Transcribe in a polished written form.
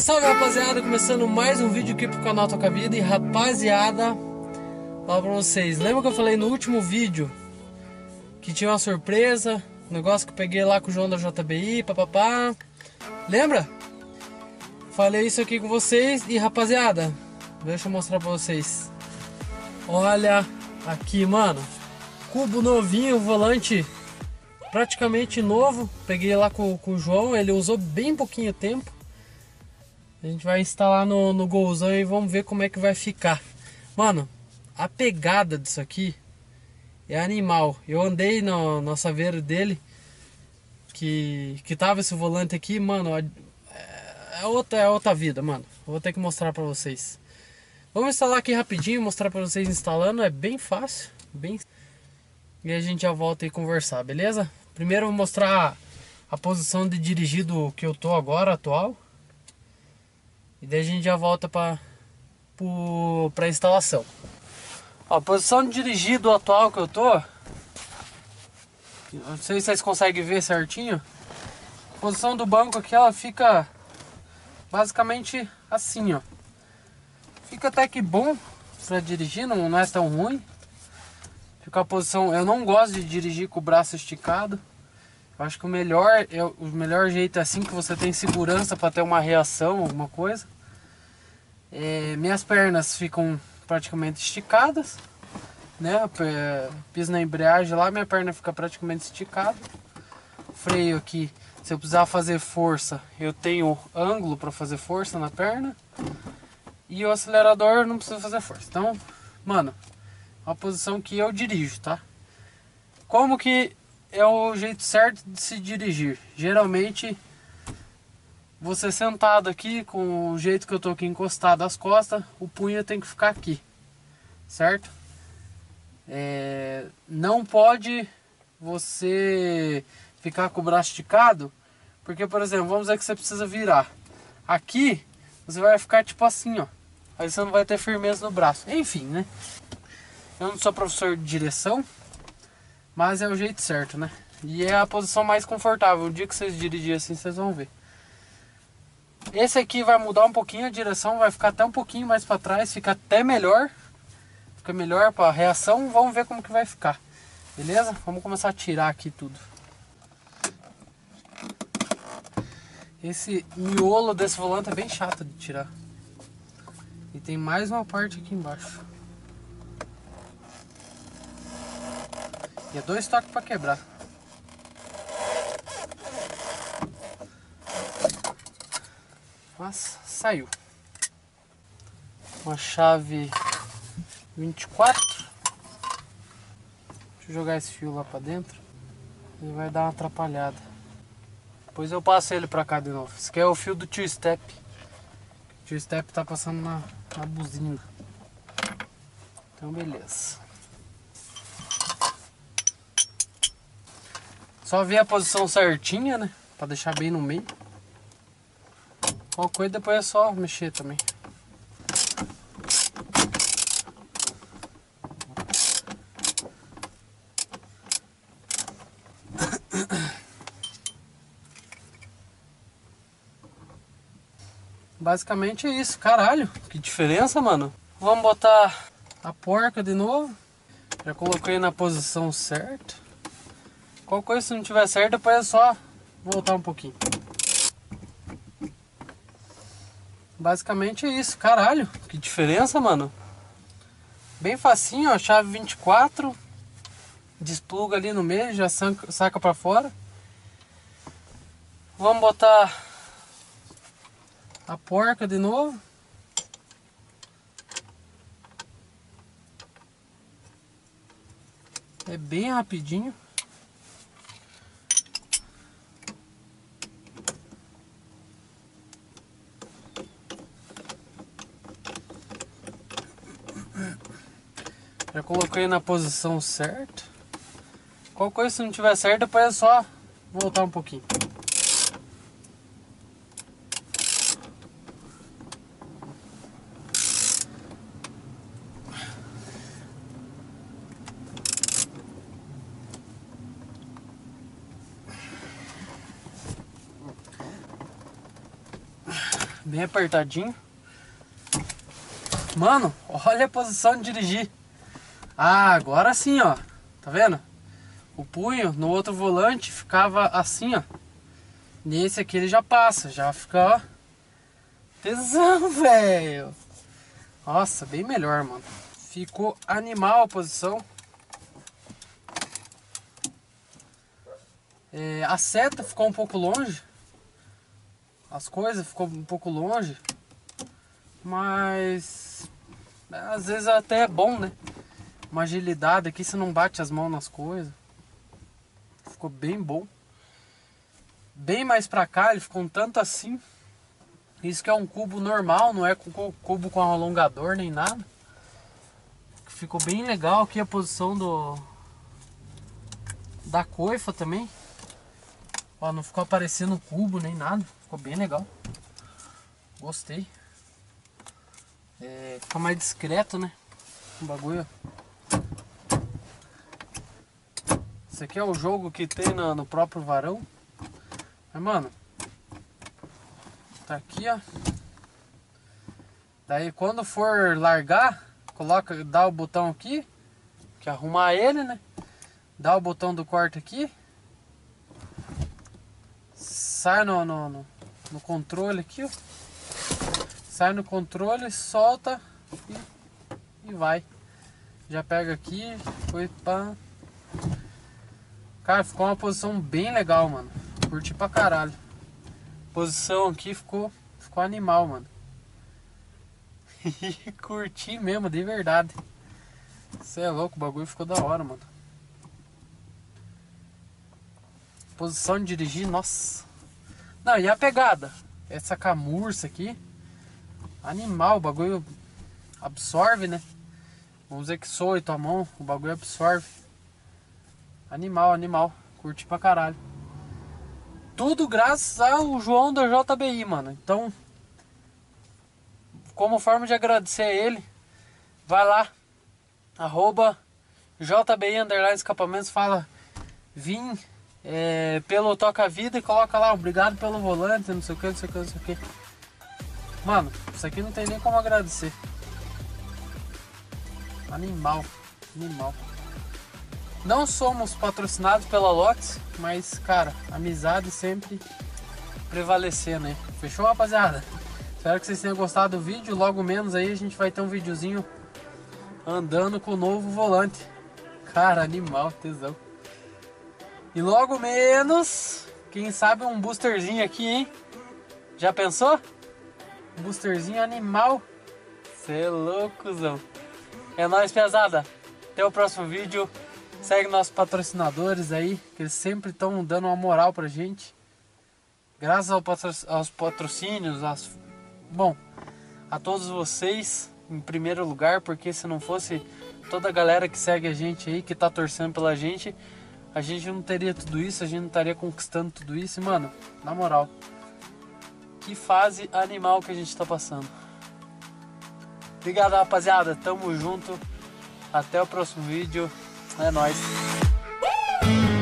salve rapaziada, começando mais um vídeo aqui pro canal Toca Vida. E rapaziada, fala pra vocês, lembra que eu falei no último vídeo que tinha uma surpresa, um negócio que eu peguei lá com o João da JBI, papapá? Lembra? Falei isso aqui com vocês e rapaziada, deixa eu mostrar pra vocês. Olha aqui, mano, cubo novinho, volante praticamente novo. Peguei lá com o João, ele usou bem pouquinho tempo. A gente vai instalar no Golzão e vamos ver como é que vai ficar. Mano, a pegada disso aqui é animal. Eu andei na saveira dele, que tava esse volante aqui, mano, é outra vida, mano. Eu vou ter que mostrar pra vocês. Vamos instalar aqui rapidinho, mostrar pra vocês instalando. É bem fácil, e a gente já volta e conversar, beleza? Primeiro eu vou mostrar a posição de dirigido que eu tô agora, atual. E daí a gente já volta para instalação. Ó, a posição de dirigido atual que eu tô, não sei se vocês conseguem ver certinho. A posição do banco aqui, ela fica basicamente assim, ó. Fica até que bom para dirigir, não é tão ruim. Fica a posição, eu não gosto de dirigir com o braço esticado. Eu acho que o melhor jeito é assim, que você tem segurança para ter uma reação, alguma coisa. Minhas pernas ficam praticamente esticadas, né? Piso na embreagem lá, minha perna fica praticamente esticada. Freio aqui, se eu precisar fazer força, eu tenho ângulo para fazer força na perna. E o acelerador não precisa fazer força. Então, mano, a posição que eu dirijo, tá? Como que é o jeito certo de se dirigir? Geralmente, você sentado aqui, com o jeito que eu tô aqui encostado às costas, o punho tem que ficar aqui, certo? Não pode você ficar com o braço esticado, porque, por exemplo, vamos dizer que você precisa virar. Aqui, você vai ficar tipo assim, ó. Aí você não vai ter firmeza no braço. Enfim, né? Eu não sou professor de direção, mas é o jeito certo, né? E é a posição mais confortável. O dia que vocês dirigirem assim, vocês vão ver. Esse aqui vai mudar um pouquinho a direção, vai ficar até um pouquinho mais para trás, fica até melhor. Fica melhor para reação, vamos ver como que vai ficar. Beleza? Vamos começar a tirar aqui tudo. Esse miolo desse volante é bem chato de tirar. E tem mais uma parte aqui embaixo. E é 2 toques para quebrar. Mas saiu. Uma chave 24. Deixa eu jogar esse fio lá para dentro. Ele vai dar uma atrapalhada. Depois eu passo ele para cá de novo. Esse aqui é o fio do Tio Step. O Tio Step tá passando na buzina. Então beleza. Só ver a posição certinha, né? Pra deixar bem no meio. Qualquer coisa depois é só mexer também. Basicamente é isso. Caralho, que diferença, mano. Vamos botar a porca de novo. Já coloquei na posição certa. Qualquer coisa, se não tiver certo, depois é só voltar um pouquinho. Basicamente é isso. Caralho, que diferença, mano. Bem facinho, ó. Chave 24. Despluga ali no meio, já saca pra fora. Vamos botar a porca de novo. É bem rapidinho. Já coloquei na posição certa. Qualquer coisa, se não tiver certo, depois é só voltar um pouquinho. Bem apertadinho. Mano, olha a posição de dirigir. Ah, agora sim, ó. Tá vendo? O punho no outro volante ficava assim, ó. Nesse aqui ele já passa, já fica, ó. Tesão, velho. Nossa, bem melhor, mano. Ficou animal a posição. A seta ficou um pouco longe. As coisas ficou um pouco longe. Mas às vezes até é bom, né? Uma agilidade aqui, você não bate as mãos nas coisas. Ficou bem bom. Bem mais pra cá, ele ficou um tanto assim. Isso que é um cubo normal, não é cubo com alongador nem nada. Ficou bem legal aqui a posição da coifa também. Ó, não ficou aparecendo cubo nem nada. Ficou bem legal. Gostei. Fica mais discreto, né? O bagulho. Esse aqui é o jogo que tem no próprio varão. Mas, mano, tá aqui, ó. Daí quando for largar, dá o botão aqui, que é arrumar ele, né? Dá o botão do corte aqui. Sai no controle aqui, ó. Sai no controle, solta e vai. Já pega aqui, foi pra... Cara, ficou uma posição bem legal, mano. Curti pra caralho. Posição aqui ficou animal, mano. Curti mesmo, de verdade. Você é louco, o bagulho ficou da hora, mano. Posição de dirigir, nossa. Não, e a pegada? Essa camurça aqui. Animal, o bagulho absorve, né? Vamos dizer que soe tua mão, o bagulho absorve. Animal, animal. Curti pra caralho. Tudo graças ao João da JBI, mano. Então, como forma de agradecer a ele, vai lá, @JBI_escapamentos, fala, vim pelo Toca Vida e coloca lá, obrigado pelo volante, não sei o que, não sei o que, não sei o que. Mano, isso aqui não tem nem como agradecer. Animal, animal. Não somos patrocinados pela Lotus, mas, cara, amizade sempre prevalecer, né? Fechou, rapaziada? Espero que vocês tenham gostado do vídeo. Logo menos aí a gente vai ter um videozinho andando com o novo volante. Cara, animal, tesão. E logo menos, quem sabe um boosterzinho aqui, hein? Já pensou? Um boosterzinho animal. Cê é loucozão. É nóis, pesada. Até o próximo vídeo. Segue nossos patrocinadores aí, que eles sempre estão dando uma moral pra gente. Graças aos patrocínios, bom, a todos vocês em primeiro lugar, porque se não fosse toda a galera que segue a gente aí, que tá torcendo pela gente, a gente não teria tudo isso, a gente não estaria conquistando tudo isso. E, mano, na moral, que fase animal que a gente tá passando. Obrigado, rapaziada, tamo junto. Até o próximo vídeo. É nóis.